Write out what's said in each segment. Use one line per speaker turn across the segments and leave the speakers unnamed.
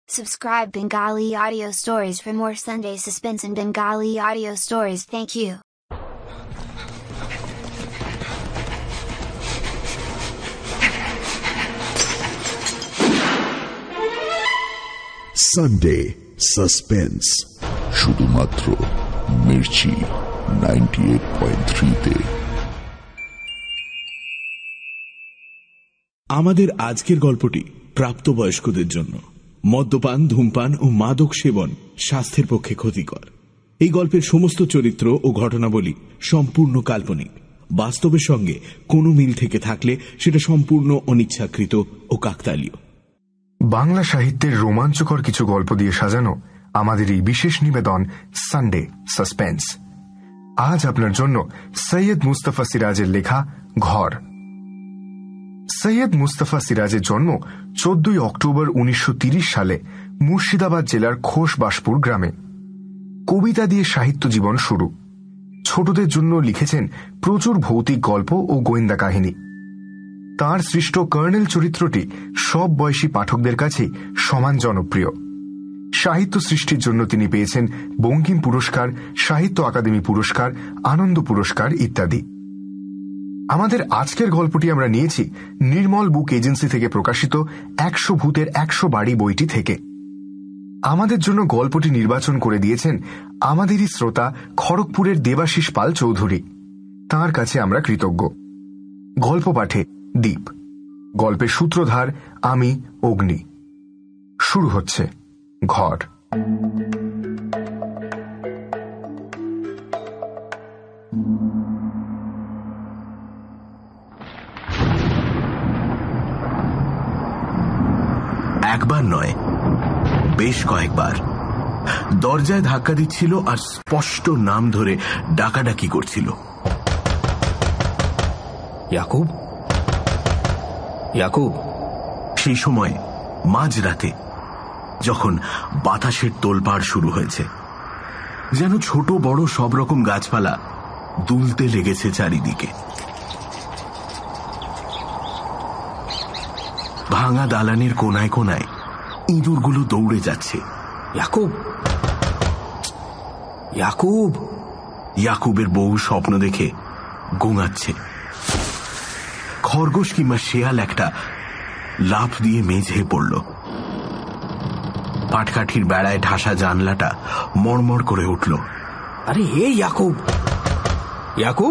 Subscribe Bengali audio stories for more Sunday suspense and Bengali audio stories. Thank you.
Sunday Suspense শুধুমাত্র মির্চি 98.3 তে।
আমাদের আজকের গল্পটি প্রাপ্তবয়স্কদের জন্য। মদ্যপান, ধূমপান ও মাদক সেবন স্বাস্থ্যের পক্ষে ক্ষতিকর। এই গল্পের সমস্ত চরিত্র ও ঘটনাবলী সম্পূর্ণ কাল্পনিক। বাস্তবের সঙ্গে কোনো মিল থেকে থাকলে সেটা সম্পূর্ণ অনিচ্ছাকৃত ও কাকতালীয়।
বাংলা সাহিত্যের রোমাঞ্চকর কিছু গল্প দিয়ে সাজানো আমাদের এই বিশেষ নিবেদন সানডে সাসপেন্স। আজ আপনার জন্য সৈয়দ মুস্তাফা সিরাজের লেখা ঘর। সৈয়দ মুস্তাফা সিরাজের জন্ম 14 অক্টোবর 1930 সালে মুর্শিদাবাদ জেলার খোশবাসপুর গ্রামে। কবিতা দিয়ে সাহিত্য জীবন শুরু। ছোটদের জন্য লিখেছেন প্রচুর ভৌতিক গল্প ও গোয়েন্দা কাহিনী। তাঁর সৃষ্ট কর্নেল চরিত্রটি সব বয়সী পাঠকদের কাছে সমান জনপ্রিয়। সাহিত্য সৃষ্টির জন্য তিনি পেয়েছেন বঙ্কিম পুরস্কার, সাহিত্য আকাদেমি পুরস্কার, আনন্দ পুরস্কার ইত্যাদি। আমাদের আজকের গল্পটি আমরা নিয়েছি নির্মল বুক এজেন্সি থেকে প্রকাশিত 100 ভূতের 100 বাড়ি বইটি থেকে। আমাদের জন্য গল্পটি নির্বাচন করে দিয়েছেন আমাদেরই শ্রোতা খড়গপুরের দেবাশিস পাল চৌধুরী। তাঁর কাছে আমরা কৃতজ্ঞ। গল্প পাঠে দীপ, গল্পের সূত্রধার আমি অগ্নি। শুরু হচ্ছে ঘর।
একবার নয়, বেশ কয়েকবার দরজায় ধাক্কা দিচ্ছিল আর স্পষ্ট নাম ধরে ডাকাডাকি করছিল।
ইয়াকুব, ইয়াকুব।
সেই সময় মাঝরাতে, যখন বাতাসের তোলপাড় শুরু হয়েছে, যেন ছোট বড় সব রকম গাছপালা দুলতে লেগেছে চারিদিকে। ভাঙা দালানের কোনায় কোনায় ইঁদুরগুলো দৌড়ে যাচ্ছে।
ইয়াকুব, ইয়াকুব।
ইয়াকুবের বউ স্বপ্ন দেখে গোঙাচ্ছে। খরগোশ কিংবা শেয়াল একটা লাফ দিয়ে মেঝে পড়ল। পাটকাঠির বেড়ায় ঢাসা জানলাটা মড়মড় করে উঠল।
আরে হে ইয়াকুব, ইয়াকুব।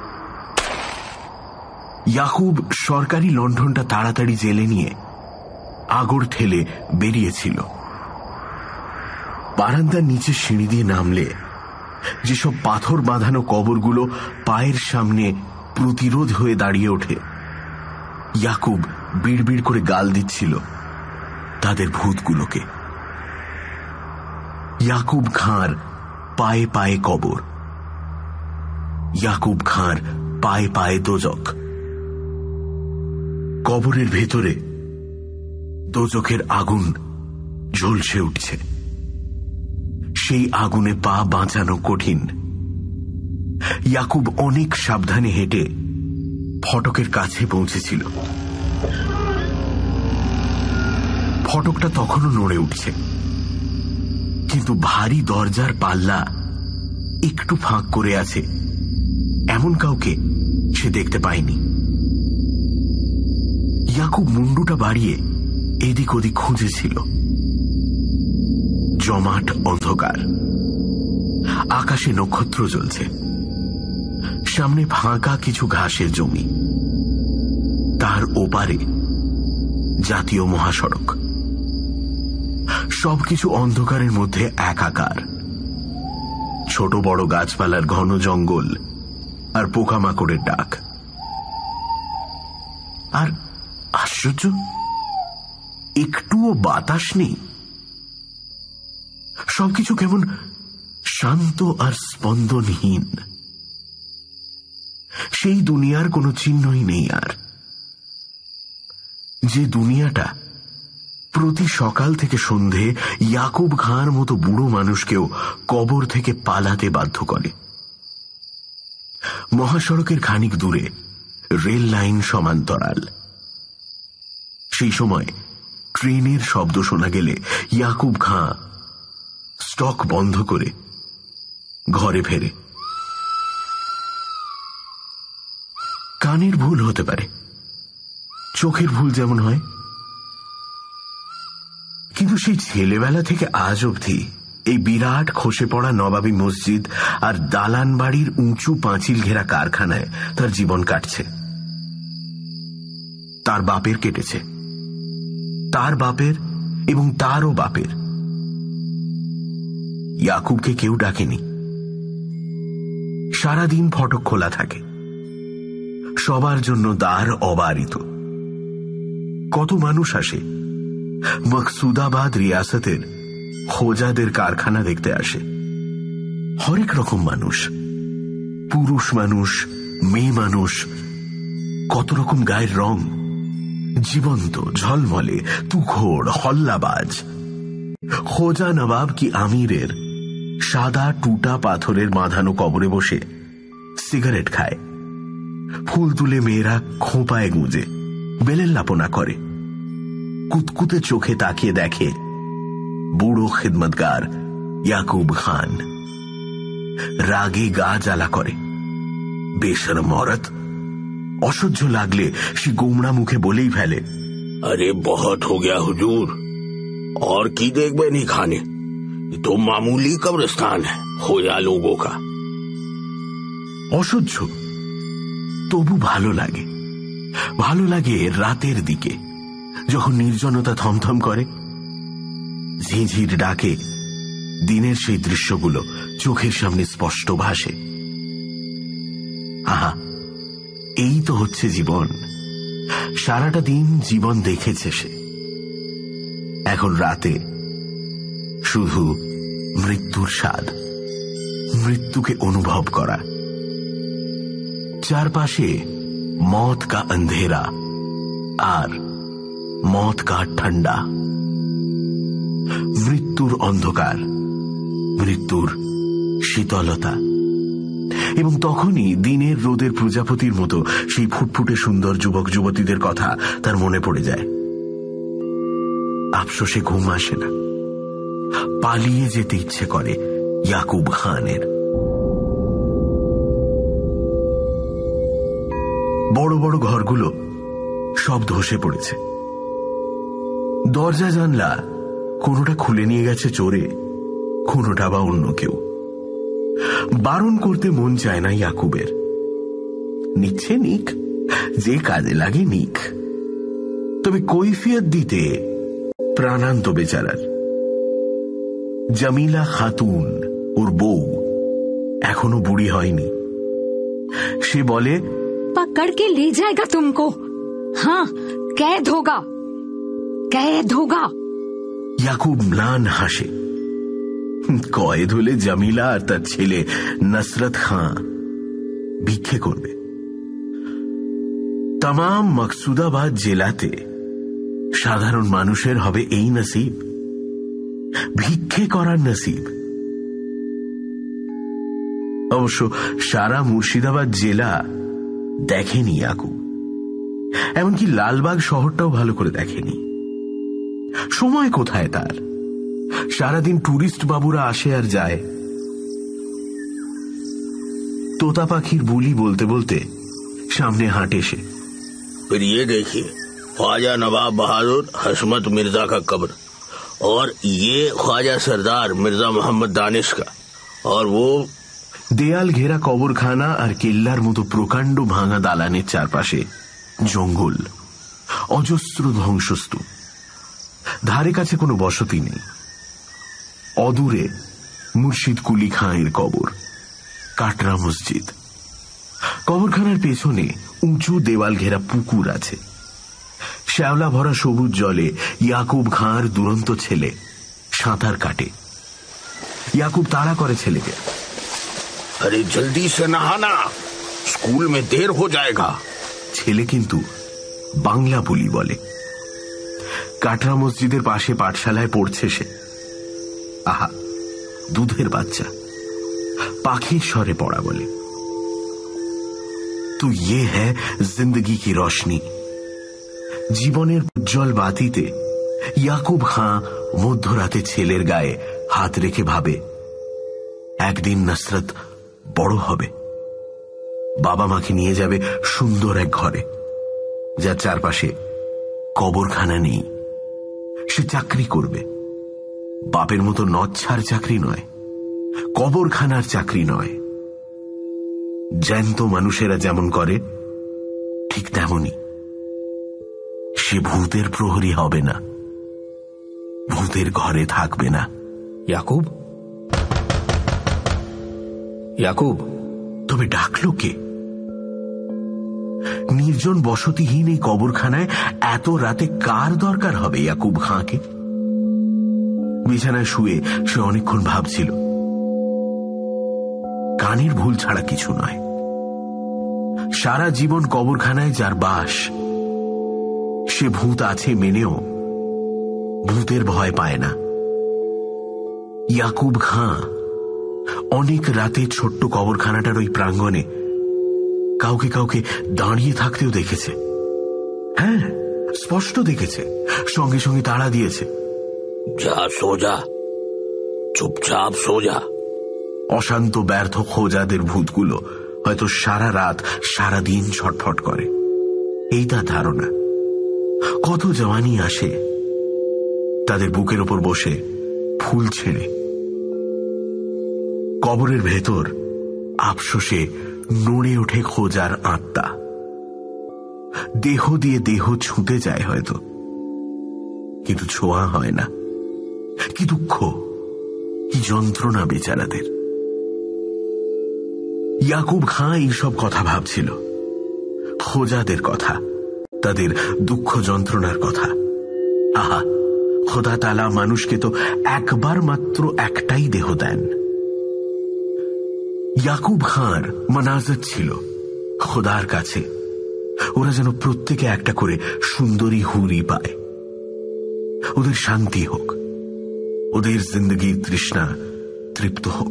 ইয়াকুব সরকারি লণ্ঠনটা তাড়াতাড়ি জেলে নিয়ে আগর ঠেলে বেরিয়েছিল। বারান্দার নিচে সিঁড়ি দিয়ে নামলে যেসব পাথর বাঁধানো কবরগুলো পায়ের সামনে প্রতিরোধ হয়ে দাঁড়িয়ে ওঠে, ইয়াকুব বিড়বিড় করে গাল দিচ্ছিল তাদের ভূতগুলোকে। ইয়াকুব খাঁর পায়ে পায়ে কবর, ইয়াকুব খাঁর পায়ে পায়ে দোজক। কবরের ভেতরে দোজখের আগুন ঝলসে উঠছে। সেই আগুনে পা বাঁচানো কঠিন। ইয়াকুব অনেক সাবধানে হেঁটে ফটকের কাছে পৌঁছেছিল। ফটকটা তখনও নড়ে উঠছে, কিন্তু ভারী দরজার পাল্লা একটু ফাঁক করে আছে এমন কাউকে সে দেখতে পায়নি। ইয়াকুব মুন্ডুটা বাড়িয়ে এদিক ওদিক খুঁজেছিল। জমাট অন্ধকার, আকাশে নক্ষত্র জ্বলছে। সামনে ফাঁকা কিছু ঘাসের জমি, তার ওপারে জাতীয় মহাসড়ক। সবকিছু অন্ধকারের মধ্যে একাকার। ছোট বড় গাছপালার ঘন জঙ্গল আর পোকামাকড়ের ডাক। আর আশ্চর্য, একটুও বাতাস নেই। সবকিছু কেমন শান্ত আর স্পন্দনহীন। সেই দুনিয়ার কোনো চিহ্নই নেই আর। যে দুনিয়াটা প্রতি সকাল থেকে সন্ধে ইয়াকুব খাঁর মতো বুড়ো মানুষকেও কবর থেকে পালাতে বাধ্য করে। মহাসড়কের খানিক দূরে রেল লাইন সমান্তরাল। সেই সময়
ট্রেনের শব্দ শোনা গেলে ইয়াকুব খাঁ স্টক বন্ধ করে ঘরে ফেরে। কানের ভুল হতে পারে, চোখের ভুল যেমন হয়, কিন্তু সেই ছেলেবেলা থেকে আজ অবধি এই বিরাট খসে পড়া নবাবী মসজিদ আর দালান বাড়ির উঁচু পাঁচিল ঘেরা কারখানায় তার জীবন কাটছে। তার বাপের কেটেছে, তার বাপের এবং তারও বাপের। ইয়াকুবকে কেউ ডাকেনি। সারাদিন ফটক খোলা থাকে, সবার জন্য দ্বার অবারিত। কত মানুষ আসে, মকসুদাবাদ রিয়াসতের খোজাদের কারখানা দেখতে আসে। হরেক রকম মানুষ, পুরুষ মানুষ, মেয়ে মানুষ, কত রকম গায়ের রং, জীবন্ত, ঝলমলে, তুখোড়, হল্লাবাজ। খোজা নবাব কি আমিরের সাদা টুটা পাথরের বাঁধানো কবরে বসে সিগারেট খায়। ফুল তুলে মেয়েরা খোঁপায় গুঁজে বেলেল্লাপনা করে। কুতকুতে চোখে তাকিয়ে দেখে বুড়ো খিদমতগার ইয়াকুব খান। রাগে গা জ্বালা করে। বেশরম औरत। অসহ্য লাগলে সে গোমড়া মুখে বলেই ফেলে,
अरे बहुत हो गया हुजूर, और की देखबे नहीं खाने, तो मामूली कब्रिस्तान है खोया लोगों का।
অসহ্য, তবু ভালো লাগে। ভালো লাগে রাতের দিকে, যখন নির্জনতা থমথম করে, ঝিঝির ডাকে দিনের সেই দৃশ্যগুলো চোখের সামনে স্পষ্ট ভাসে। আহা, এই তো হচ্ছে জীবন। সারাটা দিন জীবন দেখেছে সে। এখন রাতে শুধু মৃত্যুর স্বাদ, মৃত্যুকে অনুভব করা। চারপাশে মौत का अंधेरा আর मौत का ঠান্ডা। মৃত্যুর অন্ধকার, মৃত্যুর শীতলতা। এবং তখনই দিনের রোদের প্রজাপতির মতো সেই ফুটফুটে সুন্দর যুবক যুবতীদের কথা তার মনে পড়ে যায়। আফসোসে ঘুম আসে না। পালিয়ে যেতে ইচ্ছে করে ইয়াকুব খানের। বড় বড় ঘরগুলো সব ধসে পড়েছে। দরজা জানলা কোনোটা খুলে নিয়ে গেছে চোরে, কোনোটা বা অন্য কেউ। বারণ করতে মন চায় না ইয়াকুবের। নিচ্ছে নিক, যে কাজে লাগে নিক। তবে কৈফিয়ত দিতে প্রাণান্ত বেচারার। জামিলা খাতুন ওর বউ এখনো বুড়ি হয়নি। সে বলে,
पकड़ के ले जाएगा तुमको। हाँ, कैद होगा, कैद होगा।
ইয়াকুব ম্লান হাসে। কয়েদ হলে জামিলা আর তার ছেলে নসরত খাঁ ভিক্ষে করবে। তামাম মকসুদাবাদ জেলাতে সাধারণ মানুষের হবে এই নসিব, ভিক্ষে করার নসিব। অবশ্য সারা মুর্শিদাবাদ জেলা দেখেনি ইয়াকুব, এমনকি লালবাগ শহরটাও ভালো করে দেখেনি। সময় কোথায় তার? সারাদিন টুরিস্ট বাবুরা আসে আর যায়। তোতা পাখির বুলি বলতে বলতে সামনে হাঁটে সে।
फिर ये देखिए, ख्वाजा नवाब बहादुर हशमत मिर्जा का कब्र, और ये ख्वाजा सरदार मिर्जा मोहम्मद दानिश का, और वो
দেয়াল ঘেরা কবরখানা আর কেল্লার মতো প্রকাণ্ড ভাঙা দালানের চারপাশে জঙ্গল, অজস্র ধ্বংসস্তূপ। ধারে কাছে কোনো বসতি নেই। অদূরে মুর্শিদ কুলি খাঁয়ের কবর, কাটরা মসজিদ। কবরখানার পেছনে উঁচু দেওয়াল ঘেরা পুকুর আছে। শ্যাওলা ভরা সবুজ জলে ইয়াকুব খাঁর দুরন্ত ছেলে সাঁতার কাটে। ইয়াকুব তাড়া করে ছেলেকে,
अरे जल्दी से नहाना, स्कूल में देर हो जाएगा।
ছেলে কিন্তু বাংলা বুলি বলে। কাটরা মসজিদের পাশে পাঠশালায় পড়ছে সে। আহা, দুধের বাচ্চা, পাখির স্বরে পড়া বলে। তো ইয়ে হ্যায় জিন্দগি কি রোশনি। জীবনের উজ্জ্বল বাতিতে ইয়াকুব খাঁ মধ্যরাতে ছেলের গায়ে হাত রেখে ভাবে, একদিন নসরত বড় হবে, বাবা মাকে নিয়ে যাবে সুন্দর এক ঘরে, যার চারপাশে কবরখানা নেই। সে চাকরি করবে, বাপের মতো নচ্ছার চাকরি নয়, কবরখানার চাকরি নয়। জ্যান্ত মানুষেরা যেমন করে ঠিক তেমনই। সে ভূতের প্রহরী হবে না, ভূতের ঘরে থাকবে না।
ইয়াকুব, ইয়াকুব।
তবে ডাকলো কে? নির্জন বসতিহীন এই কবরখানায় এত রাতে কার দরকার হবে ইয়াকুব খাঁকে? বিছানায় শুয়ে সে অনেকক্ষণ ভাবছিল। কানের ভুল ছাড়া কিছু নয়। সারা জীবন কবরখানায় যার বাস, সে ভূত আছে মেনেও ভূতের ভয় পায় না। ইয়াকুব খাঁ অনেক রাতে ছোট্ট কবরখানাটার ওই প্রাঙ্গণে কাউকে কাউকে দাঁড়িয়ে থাকতেও দেখেছে। হ্যাঁ, স্পষ্ট দেখেছে, সঙ্গে সঙ্গে তাড়া দিয়েছে,
যা সোজা, চুপচাপ সোজা।
অশান্ত ব্যর্থ খোঁজাদের ভূতগুলো হয়তো সারা রাত সারা দিন ছটফট করে, এই তার ধারণা। কত জওয়ানি আসে তাদের বুকের ওপর বসে ফুল ছেড়ে। কবরের ভেতর আফসোসে নড়ে ওঠে খোঁজার আত্মা। দেহ দিয়ে দেহ ছুঁতে যায় হয়তো, কিন্তু ছোঁয়া হয় না। কি দুঃখ, কি যন্ত্রণা বেচারাদের। ইয়াকুব খাঁ এইসব কথা ভাবছিল, খোঁজাদের কথা, তাদের দুঃখ যন্ত্রণার কথা। আহা, খোদা তাআলা মানুষকে তো একবার মাত্র একটাই দেহ দেন। ইয়াকুব খাঁর মানাজত ছিল খোদার কাছে ওরা যেন প্রত্যেকে একটা করে সুন্দরী হুরি পায়, ওদের শান্তি হোক, ওদের জিন্দগির তৃষ্ণা তৃপ্ত হোক।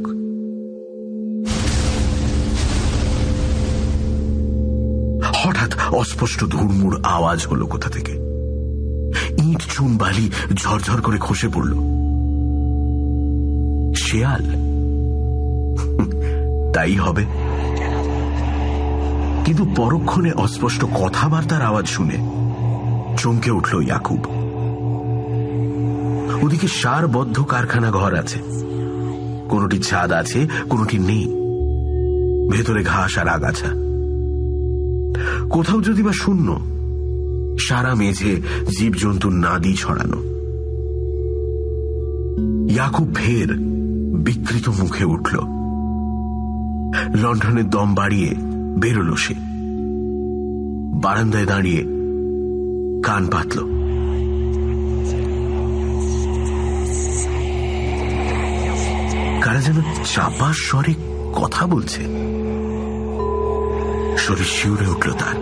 হঠাৎ অস্পষ্ট ধুরমুড় আওয়াজ হলো কোথা থেকে। ইট চুন বালি ঝরঝর করে খসে পড়ল। শেয়াল? তাই হবে। কিন্তু পরক্ষণে অস্পষ্ট কথাবার্তার আওয়াজ শুনে চমকে উঠল ইয়াকুব। ওদিকে সারবদ্ধ কারখানা ঘর আছে, কোনটি ছাদ আছে, কোনটি নেই, ভেতরে ঘাস আর আগাছা। কোথাও যদি বা শূন্য, সারা মেঝে জীবজন্তুর নাদি ছড়ানো। ইয়াকুব ফের বিকৃত মুখে উঠল। লণ্ঠনের দম বাড়িয়ে বেরোল সে। বারান্দায় দাঁড়িয়ে কান পাতল। কারা যেন চাপা স্বরে কথা বলছে। শরীর শিউরে উঠল তার।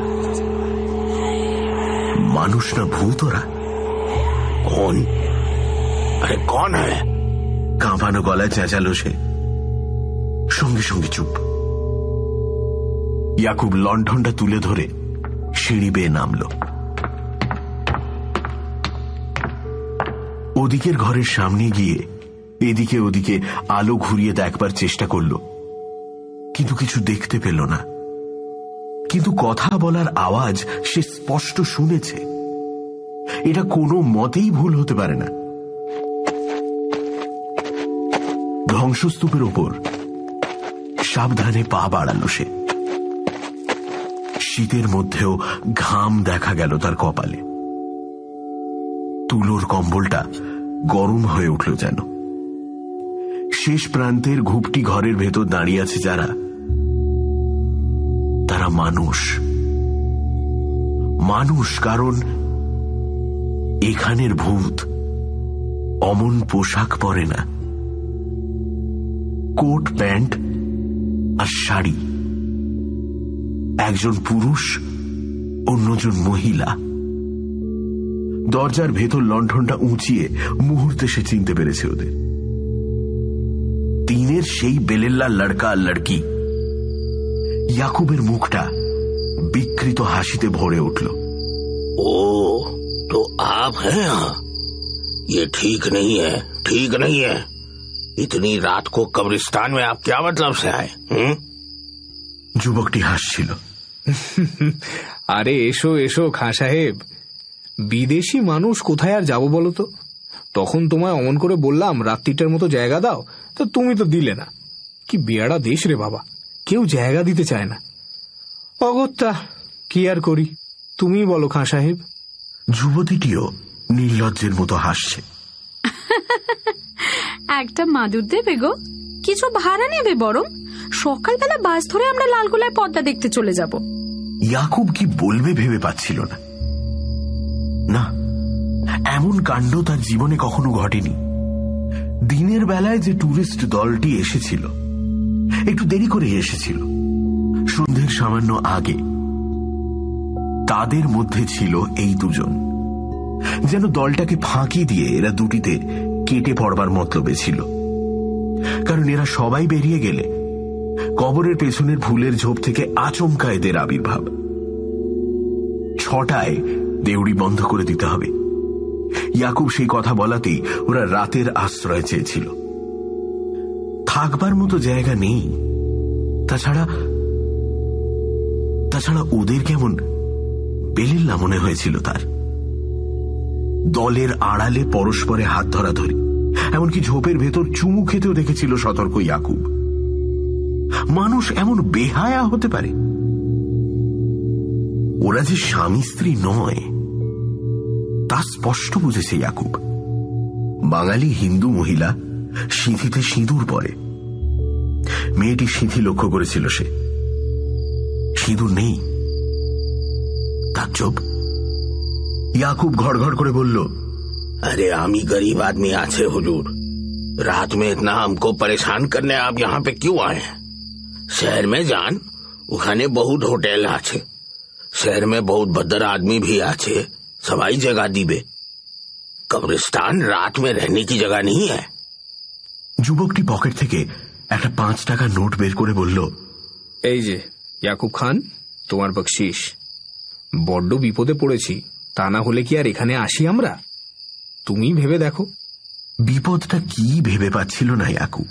মানুষ না ভূত ওরা?
कौन? अरे कौन है?
কাঁপানো গলায় চেঁচালো সে। সঙ্গে সঙ্গে চুপ। ইয়াকুব লণ্ঠনটা তুলে ধরে সিঁড়ি বেয়ে নামল। ওদিকের ঘরের সামনে গিয়ে এদিকে ওদিকে আলো ঘুরিয়ে দেখবার চেষ্টা করল, কিন্তু কিছু দেখতে পেল না। কিন্তু কথা বলার আওয়াজ সে স্পষ্ট শুনেছে। এটা কোনো মতেই ভুল হতে পারে না। ধ্বংসস্তূপের ওপর সাবধানে পা বাড়ালো সে। শীতের মধ্যেও ঘাম দেখা গেল তার কপালে। তুলোর কম্বলটা গরম হয়ে উঠল যেন। শেষ প্রান্তের ঘুপটি ঘরের ভেতর দাঁড়িয়ে আছে যারা, তারা মানুষ। মানুষ, কারণ এখানের ভূত অমন পোশাক পরে না। কোট প্যান্ট আর শাড়ি। একজন পুরুষ, অন্যজন মহিলা। দরজার ভেতর লণ্ঠনটা উঁচিয়ে মুহূর্তে সে চিনতে পেরেছে ওদের। তিনের সেই বেলেল্লা লড়কা আর লড়কি। ইয়াকুবের মুখটা বিকৃত হাসিতে ভরে উঠল।
ओ, तो आप हैं यहाँ? ये ठीक नहीं है, ठीक नहीं है। इतनी रात को कब्रिस्तान में आप क्या मतलब से आए?
যুবকটি হাসছিল।
আরে এসো এসো খাঁ সাহেব, বিদেশি মানুষ কোথায় আর যাবো বলো তো? তখন তোমায় অমন করে বললাম রাত্রিটার মতো জায়গা দাও, তো তুমি তো দিলে না। কি বেয়াড়া দেশ রে বাবা, কেউ জায়গা দিতে চায় না। অগত্যা কি আর করি, তুমি বলো খাঁ সাহেব।
যুবতীটিও নির্লজ্জের মতো হাসছে।
একটা মাদুর দেবে গো, কিছু ভাড়া নেবে, বরং সকালবেলা বাস ধরে আমরা লালগোলায় পদ্মা দেখতে চলে যাব।
ইয়াকুব কি বলবে ভেবে পাচ্ছিল না। না, এমন কাণ্ড তার জীবনে কখনো ঘটেনি। দিনের বেলায় যে টুরিস্ট দলটি এসেছিল, একটু দেরি করে এসেছিল, সন্ধ্যের সামান্য আগে, তাদের মধ্যে ছিল এই দুজন। যেন দলটাকে ফাঁকি দিয়ে এরা দুটিতে কেটে পড়বার মতলবে ছিল। কারণ এরা সবাই বেরিয়ে গেলে কবরের পেছনের ফুলের ঝোপ থেকে আচমকা এদের আবির্ভাব। 6টায় দেউড়ি বন্ধ করে দিতে হবে। ইয়াকুব সেই কথা বলাতেই ওরা রাতের আশ্রয় চেয়েছিল। থাকবার মতো জায়গা নেই। তাছাড়া ওদের কেমন বেলিল্লা মনে হয়েছিল তার। দলের আড়ালে পরস্পরে হাত ধরাধরি, এমনকি ঝোপের ভেতর চুমু খেতেও দেখেছিল সতর্ক ইয়াকুব। মানুষ এমন বেহায়া হতে পারে? ওরা যে স্বামী স্ত্রী নয় তা স্পষ্ট বুঝেছে ইয়াকুব। বাঙালি হিন্দু মহিলা সিঁথিতে সিঁদুর পরে। মেয়েটি সিঁথি লক্ষ্য করেছিল সে। সিঁদুর নেই। তাজ্জব। याकूब घड़ घड़ করে বলল,
अरे आमी गरीब आदमी आछे हुजूर, रात में इतना हमको परेशान करने आप यहाँ पे क्यों आए हैं? शहर में जान उखाने बहुत होटल आछे, शहर में बहुत भद्र आदमी भी आछे, सवाई जगह दीबे। कब्रिस्तान रात में रहने की जगह नहीं है।
যুবকটি পকেট থেকে একটা 5 টাকার নোট বের করে বলল,
এই যে ইয়াকুব খান, তোমার বকশিশ। বড্ড বিপদে পড়েছি, তা না হলে কি আর এখানে আসি আমরা? তুমি ভেবে দেখো।
বিপদটা কি ভেবে পাচ্ছিল না ইয়াকুব।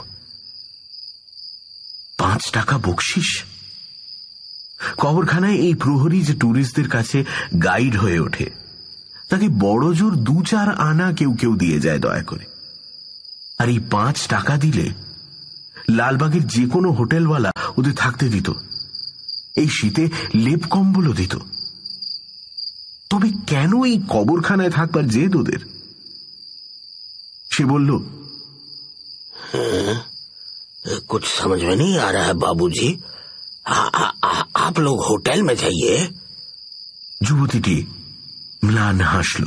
5 টাকা বকশিশ। কবরখানায় এই প্রহরী যে টুরিস্টদের কাছে গাইড হয়ে ওঠে, তাকে বড় জোর 2-4 আনা কেউ কেউ দিয়ে যায় দয়া করে। আর এই 5 টাকা দিলে লালবাগের যে কোনো হোটেলওয়ালা ওদের থাকতে দিত, এই শীতে লেপ কম্বলও দিত। তবে কেন এই কবরখানায় থাকবার জেদ ওদের? সে বলল,
कुछ समझ में नहीं आ रहा है बाबूजी, आप लोग होटल में जाइए।
যুবতীটি ম্লান হাসল।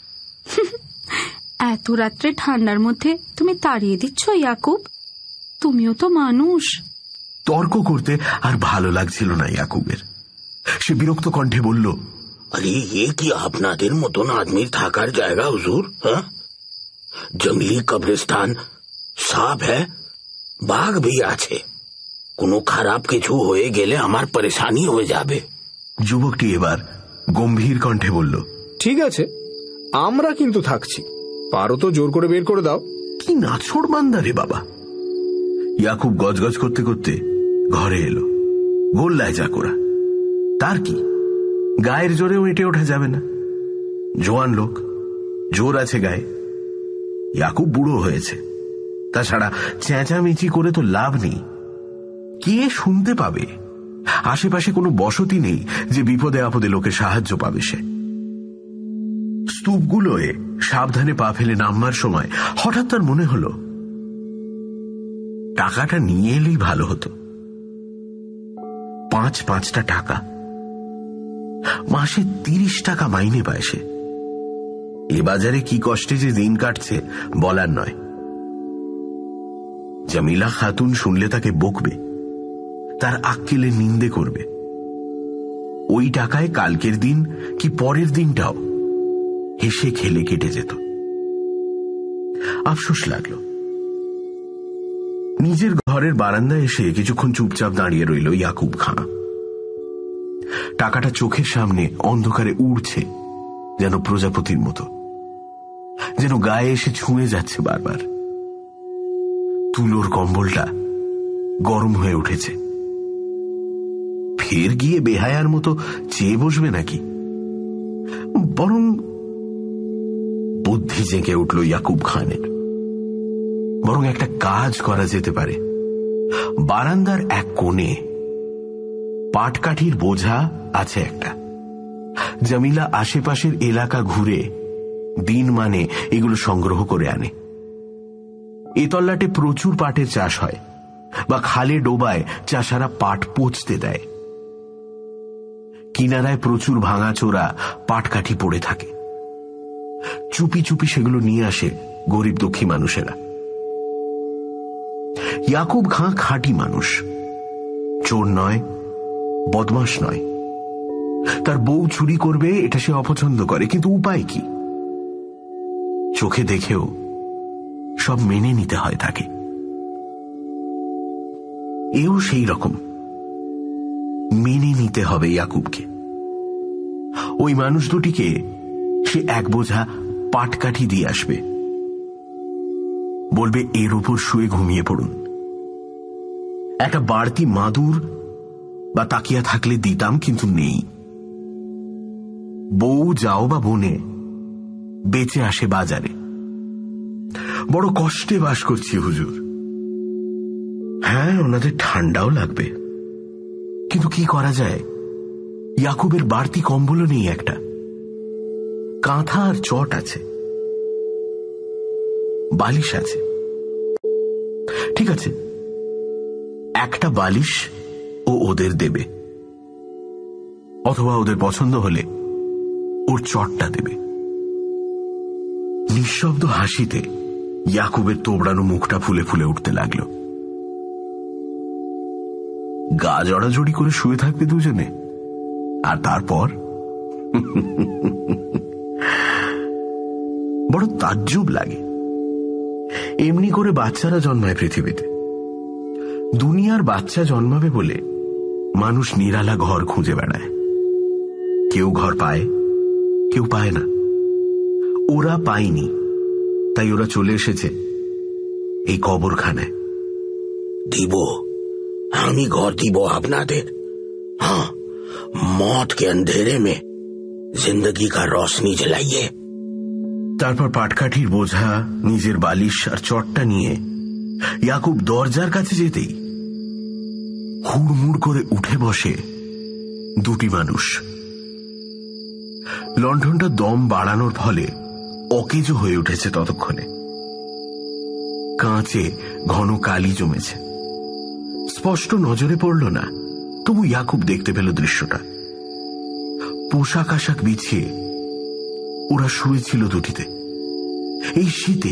এত রাত্রে ঠান্ডার মধ্যে তুমি তাড়িয়ে দিচ্ছ ইয়াকুব? তুমিও তো মানুষ।
তর্ক করতে আর ভালো লাগছিল না ইয়াকুবের। সে বিরক্ত কণ্ঠে বলল,
अरे ये कि আপনাদের মতন আদমির থাকার জায়গা হুজুর? হ্যাঁ, জঙ্গলি কবরস্থান, সাপ হ্যাঁ, বাঘ भी আছে। কোনো খারাপ কিছু হয়ে গেলে আমার পরেশানি হয়ে যাবে।
যুবকটি এবার গম্ভীর কণ্ঠে বলল,
ঠিক আছে, আমরা কিন্তু থাকছি, পারো তো জোর করে বের করে দাও।
কি নাছোড় বান্দা রে বাবা। ইয়াকুব গজগজ করতে করতে ঘরে এলো। গোল্লায় যা করা, তার কি, গায়ের জোরেও এঁটে ওঠা যাবে না। জোয়ান লোক, জোর আছে গায়ে। ইয়াকুব বুড়ো হয়েছে, তাছাড়া চেঁচামেচি করে তো লাভ নেই। কে শুনতে পাবে? আশেপাশে কোনো বসতি নেই যে বিপদে আপদে লোকে সাহায্য পাবে সে। স্তূপগুলোয় সাবধানে পা ফেলে নামবার সময় হঠাৎ তার মনে হলো টাকাটা নিয়ে এলেই ভালো হতো। 5-5টা টাকা, মাসে 30 টাকা মাইনে পায় সে। এ বাজারে কি কষ্টে যে দিন কাটছে বলার নয়। জামিলা খাতুন শুনলে তাকে বকবে, তার আক্কেলে নিন্দে করবে। ওই টাকায় কালকের দিন কি পরের দিনটাও হেসে খেলে কেটে যেত। আফসোস লাগলো। নিজের ঘরের বারান্দায় এসে কিছুক্ষণ চুপচাপ দাঁড়িয়ে রইল ইয়াকুব খাঁ। টাকাটা চোখের সামনে অন্ধকারে উড়ছে যেন প্রজাপতির মতো। যেন গায়ে এসে ছুঁয়ে যাচ্ছে বারবার। তুলোর কম্বলটা গরম হয়ে উঠেছে। ফের গিয়ে বেহায়ার মতো চেয়ে বসবে নাকি? বরং বুদ্ধি জেগে উঠল ইয়াকুব খানের। বরং একটা কাজ করা যেতে পারে। বারান্দার এক কোণে পাটকাঠির বোঝা আছে একটা। জামিলা আশেপাশের এলাকা ঘুরে দিন মানে এগুলো সংগ্রহ করে আনে। এ তল্লাটে প্রচুর পাটের চাষ হয়, বা খালে ডোবায় চাষারা পাট পচতে দেয়। কিনারায় প্রচুর ভাঙাচোরা পাটকাঠি পড়ে থাকে। চুপি চুপি সেগুলো নিয়ে আসে গরিব দুঃখী মানুষেরা। ইয়াকুব খাঁ খাঁটি মানুষ, চোর নয়, বদমাশ নয়। তার বউ চুরি করবে এটা সে অপছন্দ করে, কিন্তু উপায় কি? চোখে দেখেও সব মেনে নিতে হয় তাকে। এও সেই রকম, মেনে নিতে হবে ইয়াকুবকে। ওই মানুষ দুটিকে সে এক বোঝা পাটকাঠি দিয়ে আসবে, বলবে এর উপর শুয়ে ঘুমিয়ে পড়ুন। একটা বাড়তি মাদুর বা তাকিয়া থাকলে দিতাম, কিন্তু নেই। বউ যাও বা বনে বেঁচে আসে বাজারে। বড় কষ্টে বাস করছি হুজুর। হ্যাঁ, ওনাদের ঠান্ডাও লাগবে, কিন্তু কি করা যায়? ইয়াকুবের বাড়তি কম্বলও নেই একটা। কাঁথা আর চট আছে, বালিশ আছে। ঠিক আছে, একটা বালিশ ও ওদের দেবে, অথবা ওদের পছন্দ হলে ওর চটটা দেবে। নিঃশব্দ হাসিতে ইয়াকুবের তোবড়ানো মুখটা ফুলে ফুলে উঠতে লাগল। গা জড়াজড়ি করে শুয়ে থাকবে দুজনে, আর তারপর বড় তাজ্জব লাগে। এমনি করে বাচ্চারা জন্মায় পৃথিবীতে। দুনিয়ার বাচ্চা জন্মাবে বলে মানুষ নিরালা ঘর খুঁজে বেড়ায়। কেউ ঘর পায়, কেউ পায় না। ওরা পায়নি, তাই ওরা চলে এসেছে এই কবরখানায়।
দিব, আমি ঘর দিব আপনাদের। हाँ, मौत के अंधेरे में जिंदगी का रोशनी जलाइए।
তারপর পাটকাঠির বোঝা, নিজের বালিশ আর চটটা নিয়ে ইয়াকুব দরজার কাছে যেতেই হুড়মুড় করে উঠে বসে দুটি মানুষ। লণ্ঠনটা দম বাড়ানোর ফলে অকেজো হয়ে উঠেছে ততক্ষণে। কাঁচে ঘন কালি জমেছে। স্পষ্ট নজরে পড়ল না, তবু ইয়াকুব দেখতে পেল দৃশ্যটা। পোশাক আশাক বিছিয়ে ওরা শুয়েছিল দুটিতে এই শীতে,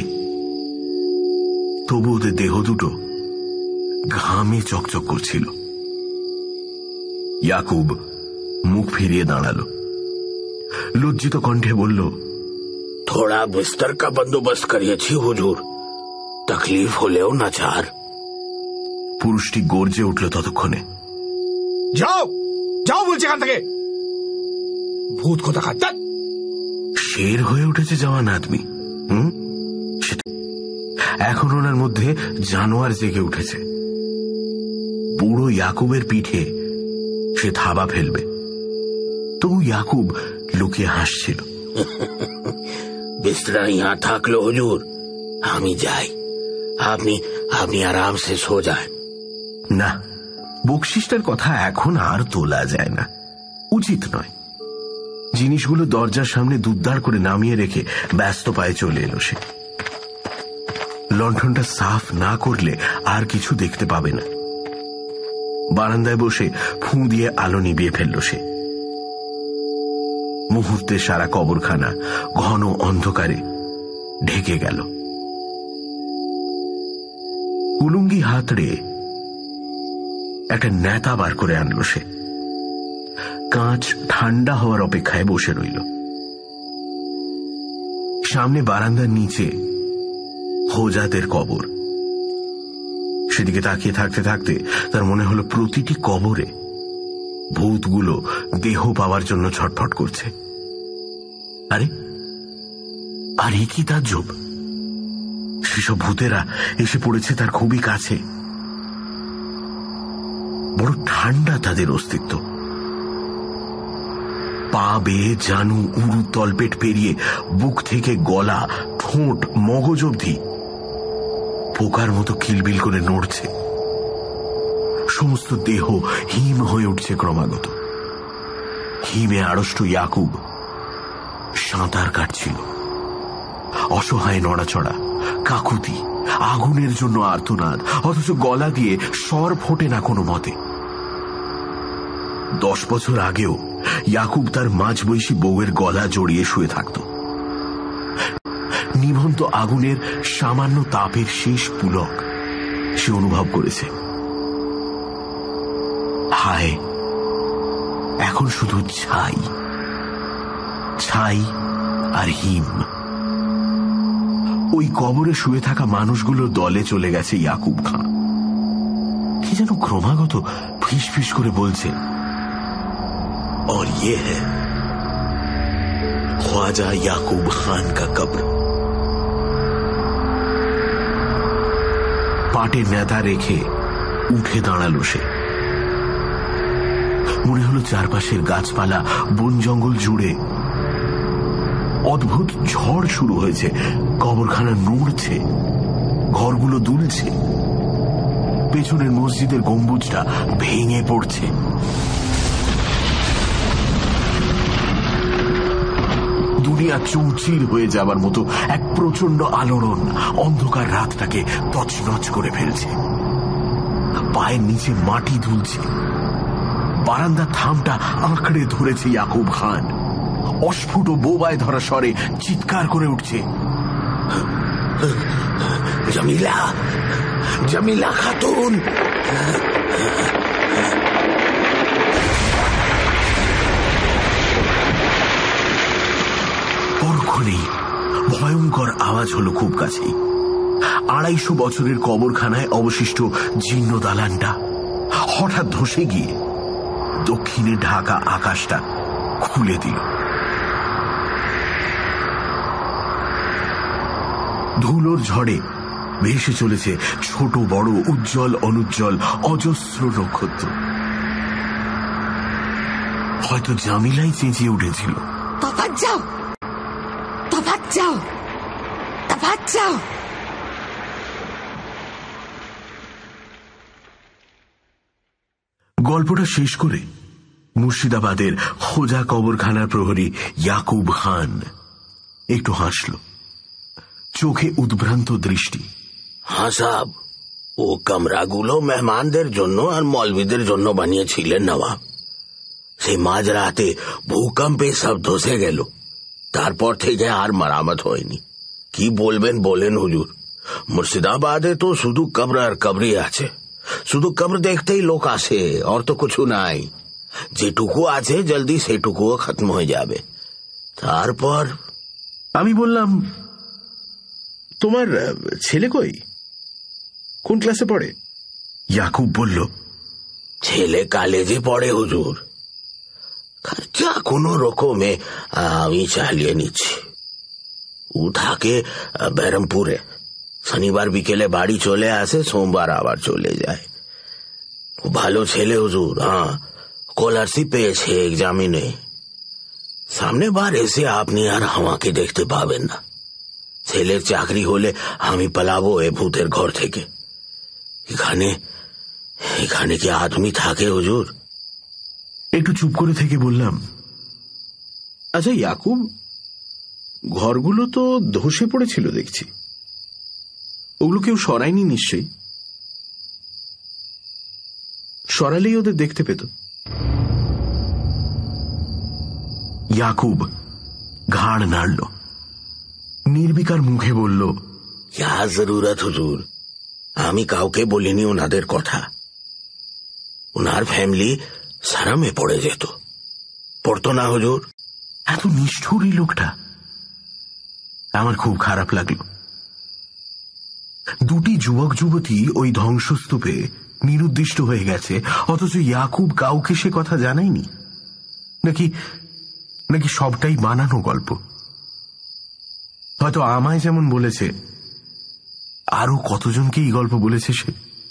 তবু ওদের দেহ দুটো ঘামে চকচক করছিল। ইয়াকুব মুখ ফিরিয়ে দাঁড়াল, লজ্জিত কণ্ঠে বলল,
थोड़ा बिस्तर का बंदोबस्त करिएছি হুজুর, তকলিফ হলেও না চার।
পুরুষটি গর্জে উঠল ততক্ষণে,
যাও যাও বলছি এখান থেকে, ভূত কোথা খাতা।
শের হয়ে উঠেছে জওয়ান আদমি। এখন ওনার মধ্যে জানোয়ার জেগে উঠেছে। বুড়ো ইয়াকুবের পিঠে সে থাবা ফেলবে, তবু ইয়াকুব লুকিয়ে হাসছিল।
बिस्तरा यहाँ থাকলো হুজুর, আমি যাই, আপনি আপনি আরাম সে সো যান।
না, বকশিসটার কথা এখন আর তোলা যায় না, উচিত নয়। জিনিসগুলো দরজার সামনে দুদ্দার করে নামিয়ে রেখে ব্যস্ত পায়ে চলে এলো সে। লণ্ঠনটা সাফ না করলে আর কিছু দেখতে পাবে না। বারান্দায় বসে ফুঁ দিয়ে আলো নিভিয়ে ফেলল সে। মুহূর্তে সারা কবরখানা ঘন অন্ধকারে ঢেকে গেল। কুলুঙ্গি হাতড়ে একটা নেতা বার করে আনলো সে। কাঁচ ঠান্ডা হওয়ার অপেক্ষায় বসে রইল। সামনে বারান্দার নিচে হোজাতের কবর। সেদিকে তাকিয়ে থাকতে থাকতে তার মনে হলো প্রতিটি কবরে ভূতগুলো দেহ পাওয়ার জন্য ছটফট করছে। আরে আর এ কি তাজ্জব, সেসব ভূতেরা এসে পড়েছে তার খুবই কাছে। বড় ঠান্ডা তাদের অস্তিত্ব। পা বেয়ে জানু, উরু, তলপেট পেরিয়ে বুক থেকে গলা, ঠোঁট, মগজ অবধি পোকার মতো কিলবিল করে নড়ছে। সমস্ত দেহ হিম হয়ে উঠছে ক্রমাগত। হিমে আড়ষ্ট ইয়াকুব সাঁতার কাটছিল, অসহায় নড়াচড়া, কাকুতি, আগুনের জন্য আর্তনাদ, অথচ গলা দিয়ে স্বর ফোটে না কোনো মতে। 10 বছর আগেও ইয়াকুব তার মাঝবয়সী বউয়ের গলা জড়িয়ে শুয়ে থাকত। নিভন্ত আগুনের সামান্য তাপের শেষ পুলক সে অনুভব করেছে। হায়, এখন শুধু ছাই, ছাই আর হিম। ওই কবরে শুয়ে থাকা মানুষগুলোর দলে চলে গেছে ইয়াকুব খাঁ। কি যেন ক্রমাগত ফিস ফিস করে বলছে, और ये है ख्वाजा याकूब खान का कब्र। পাটে নেতা রেখে উঠে দাঁড়ালো সে। মনে হলো চারপাশের গাছপালা, বন জঙ্গল জুড়ে অদ্ভুত ঝড় শুরু হয়েছে। কবরখানা নড়ছে, ঘরগুলো দুলছে, পেছনের মসজিদের গম্বুজটা ভেঙে পড়ছে। দুনিয়া চৌচির হয়ে যাবার মতো এক প্রচন্ড আলোড়ন অন্ধকার রাতটাকে তছনছ করে ফেলছে। পায়ের নিচে মাটি দুলছে। বারান্দার থামটা আঁকড়ে ধরেছে ইয়াকুব খান। অস্ফুট বোবায় ধরা স্বরে চিৎকার করে উঠছে,
জামিলা, জামিলা খাতুন।
পরক্ষণেই ভয়ঙ্কর আওয়াজ হলো খুব কাছেই। 250 বছরের কবরখানায় অবশিষ্ট জীর্ণ দালানটা হঠাৎ ধসে গিয়ে দক্ষিণে ঢাকা আকাশটা খুলে দিল। ধুলোর ঝড়ে ভেসে চলেছে ছোট বড়, উজ্জ্বল অনুজ্জ্বল অজস্র নক্ষত্র। হয়তো জামিলাই চেঁচিয়ে উঠেছিল,
তফাৎ যাও, তফাৎ যাও, তফাৎ যাও।
গল্পটা শেষ করে মুর্শিদাবাদের খোজা কবরখানার প্রহরী ইয়াকুব খান একটু হাসল, চোখে উদ্ভ্রান্ত দৃষ্টি।
हाँ साहब, ও কামরাগুলো মেহমানদের জন্য আর মৌলবীদের জন্য বানিয়েছিলেন নবাব। সেই মাঝরাতে ভূকম্পে সব ধসে গেল, তারপর থেকে আর মারামত হয়নি। কি বলবেন বলেন হুজুর, মুর্শিদাবাদে তো শুধু কবর আর কবরই আছে। শুধু কবর দেখতেই লোক আসে, আর তো কিছু নাই। যেটুকু আছে জলদি সেটুকুও খতম হয়ে যাবে। তারপর
আমি বললাম,
তোমার ছেলে কই, কোন ক্লাসে পড়ে?
ইয়াকুব বলল,
ছেলে কলেজে পড়ে হুজুর। খরচা কোনো রকমে আমি চালিয়ে নিচ্ছি। ও থাকে বেরমপুরে, শনিবার বিকেলে বাড়ি চলে আসে, সোমবার আবার চলে যায়। ভালো ছেলে হুজুর। হ্যাঁ, স্কলারশিপ পেয়েছে এক্সামিনে। সামনে বার এসে আপনি আর আমাকে দেখতে পাবেন না। ছেলের চাকরি হলে আমি পালাবো এ ভূতের ঘর থেকে। এখানে এখানে কি আদমি থাকে হুজুর?
একটু চুপ করে থেকে বললাম,
আচ্ছা ইয়াকুব, ঘরগুলো তো ধসে পড়েছিল দেখছি, ওগুলো কেউ সরায়নি নিশ্চয়ই? সরালেই ওদের দেখতে পেত।
ইয়াকুব ঘাড় নাড়ল, নির্বিকার মুখে বলল,
क्या जरूरत হুজুর, আমি কাউকে বলিনি ওনাদের কথা। ওনার ফ্যামিলি সারামে পড়ে যেত। পড়তো না হুজুর?
এত নিষ্ঠুর এই লোকটা। আমার খুব খারাপ লাগলো। দুটি যুবক যুবতী ওই ধ্বংসস্তূপে নিরুদ্দিষ্ট হয়ে গেছে, অথচ ইয়াকুব কাউকে সে কথা জানায়নি। নাকি নাকি সবটাই বানানো গল্প? হয়তো আমায় যেমন বলেছে আরো কতজনকে এই গল্প বলেছে সে।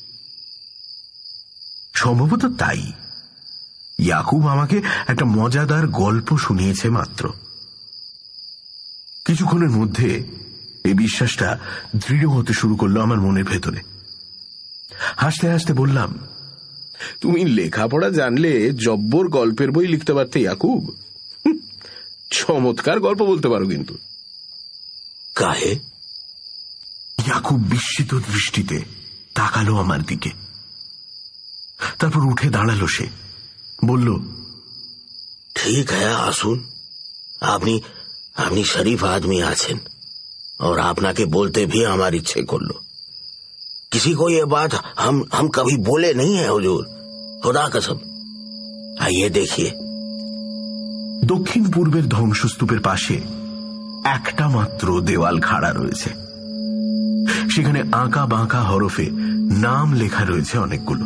সম্ভবত তাই ইয়াকুব আমাকে একটা মজাদার গল্প শুনিয়েছে মাত্র। কিছুক্ষণের মধ্যে এই বিশ্বাসটা দৃঢ় হতে শুরু করলো আমার মনের ভেতরে। হাসতে হাসতে বললাম,
তুমি লেখাপড়া জানলে জব্বর গল্পের বই লিখতে পারতে ইয়াকুব। চমৎকার গল্প বলতে পারো কিন্তু।
কাহে?
ইয়াকুব বিস্মিত দৃষ্টিতে তাকালো আমার দিকে, তারপর উঠে দাঁড়ালো। সে বলল,
ठीक है आसुन, আপনি আপনি শরীফ आदमी আছেন और আপনাকে बोलते भी हमारी इच्छे করলো। किसी को ये बात हम कभी बोले नहीं है हुजूर, खुदा कसम। आइए देखिए।
দক্ষিণ পূর্বের ধ্বংসস্তূপের পাশে একটা মাত্র দেওয়াল খাড়া রয়েছে। সেখানে আঁকা বাঁকা হরফে নাম লেখা রয়েছে অনেকগুলো।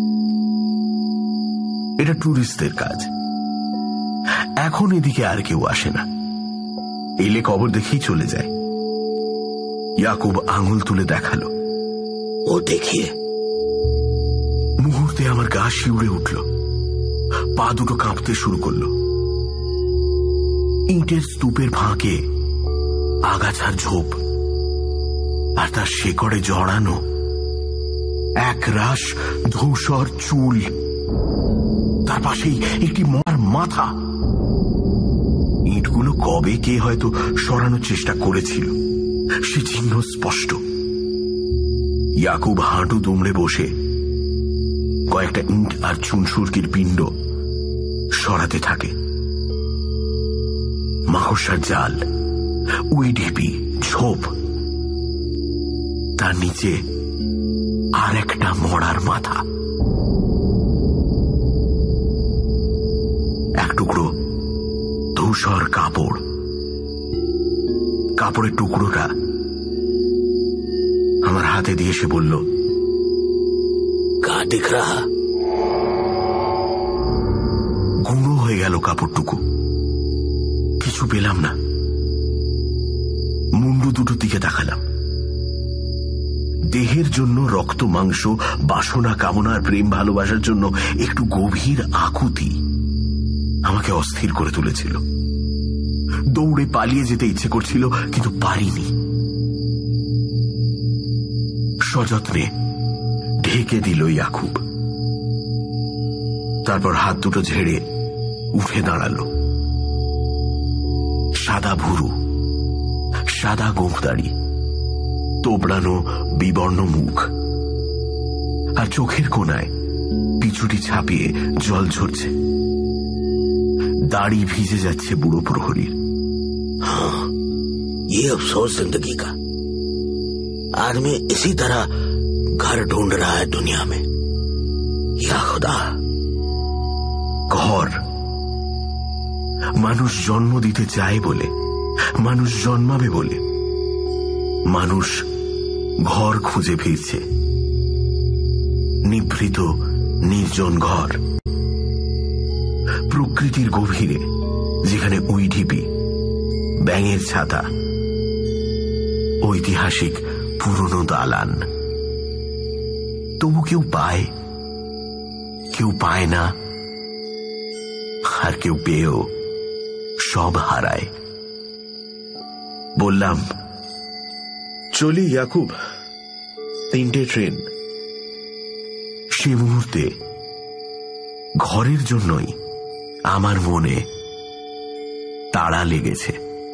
এটা ট্যুরিস্টদের কাজ। এখন এদিকে আর কেউ আসে না, এলে কবর দেখেই চলে যায়। ইয়াকুব আঙুল তুলে দেখালো,
ও দেখিয়ে।
মুহূর্তে আমার গা শিউরে উঠল, পা দুটো কাঁপতে শুরু করলো। ইটের স্তূপের ফাঁকে আগাছার ঝোপ, আর তার শেকড়ে জড়ানো এক রাশ ধূসর চুল। তার পাশেই একটি মরার মাথা। ইটগুলো কবে কে হয়তো সরানোর চেষ্টা করেছিল, সে চিহ্ন স্পষ্ট। ইয়াকুব হাঁটু দুমড়ে বসে কয়েকটা ইট আর চুনসুরকির পিণ্ড সরাতে থাকে। মাকড়সার জাল, উই ঢিপি, ঝোপ, তার নিচে আর একটা মরার মাথা। এক টুকরো ধূসর কাপড়। কাপড়ের টুকরোটা আমার হাতে দিয়ে সে বলল,
কা দিখ রাহা?
গুঁড়ো হয়ে গেল কাপড়টুকু। কিছু পেলাম না। মুন্ডু দুটোর দিকে তাকালাম। দেহের জন্য রক্ত, মাংস, বাসনা, কামনা আর প্রেম ভালোবাসার জন্য একটু গভীর আকুতি আমাকে অস্থির করে তুলেছিল। দৌড়ে পালিয়ে যেতে ইচ্ছে করছিল, কিন্তু পারিনি। সযত্নে ঢেকে দিল ইয়াকুব। তারপর হাত দুটো ঝেড়ে উঠে দাঁড়ালো। সাদা ভুরু, সাদা গোঁফদাড়ি, তোবড়ানো বিবর্ণ মুখ, আর চোখের কোণায় পিছুটি ছাপিয়ে জল ঝরছে। दाढ़ी भीजे जाच्छे बुढ़ो प्रहरीर।
हाँ, ये अफसोस जिंदगी का। आदमी इसी तरह घर ढूंढ रहा है दुनिया में। या खुदा,
घर मानुष जन्म दीते चाय बोले, मानुष जन्माबे बोले, मानुष घर खुঁজে ফিরছে। নিভৃত নির্জন ঘর, প্রকৃতির গভীরে, যেখানে উই ঢিপি, ব্যাঙের ছাতা, ঐতিহাসিক পুরনো দালান। তবু কেউ পায়, কেউ পায় না, আর কেউ পেয়েও সব হারায়। বললাম,
চলি ইয়াকুব, 3টে ট্রেন।
সে মুহূর্তে ঘরের জন্যই আমার মনে তাড়া লেগেছে।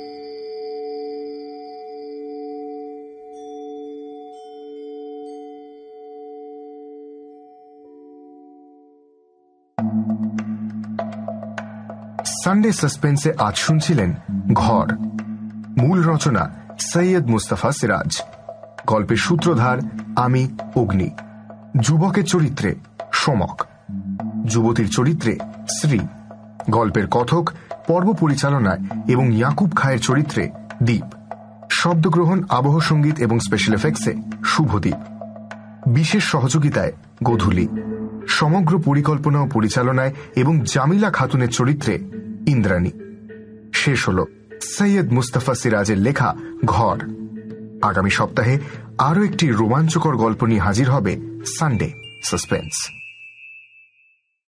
সানডে সাসপেন্সে আজ শুনছিলেন ঘর। মূল রচনা সৈয়দ মুস্তাফা সিরাজ। গল্পের সূত্রধার আমি অগ্নি। যুবকের চরিত্রে সমক, যুবতীর চরিত্রে শ্রী, গল্পের কথক, পর্ব পরিচালনায় এবং ইয়াকুব খায়ের চরিত্রে দীপ, শব্দগ্রহণ, আবহ সঙ্গীত এবং স্পেশাল এফেক্টসে শুভদীপ, বিশেষ সহযোগিতায় গোধূলি, সমগ্র পরিকল্পনা ও পরিচালনায় এবং জামিলা খাতুনের চরিত্রে ইন্দ্রাণী। শেষ হল সৈয়দ মুস্তাফা সিরাজের লেখা ঘর। আগামী সপ্তাহে আরো একটি রোমাঞ্চকর গল্প নিয়ে হাজির হবে Sunday suspense.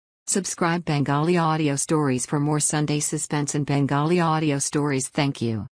Subscribe Bengali Audio Stories for more Sunday suspense and Bengali audio stories. Thank you.